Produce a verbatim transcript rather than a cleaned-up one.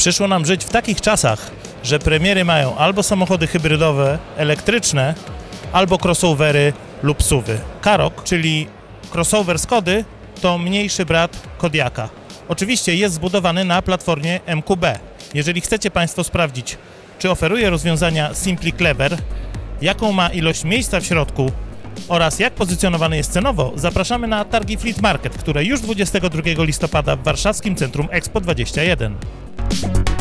Przyszło nam żyć w takich czasach, że premiery mają albo samochody hybrydowe, elektryczne, albo crossovery lub suwy. Karoq, czyli crossover Skody, to mniejszy brat Kodiaka. Oczywiście jest zbudowany na platformie M Q B. Jeżeli chcecie Państwo sprawdzić, czy oferuje rozwiązania Simply Clever, jaką ma ilość miejsca w środku oraz jak pozycjonowany jest cenowo, zapraszamy na targi Fleet Market, które już dwudziestego drugiego listopada w warszawskim Centrum Expo dwadzieścia jeden.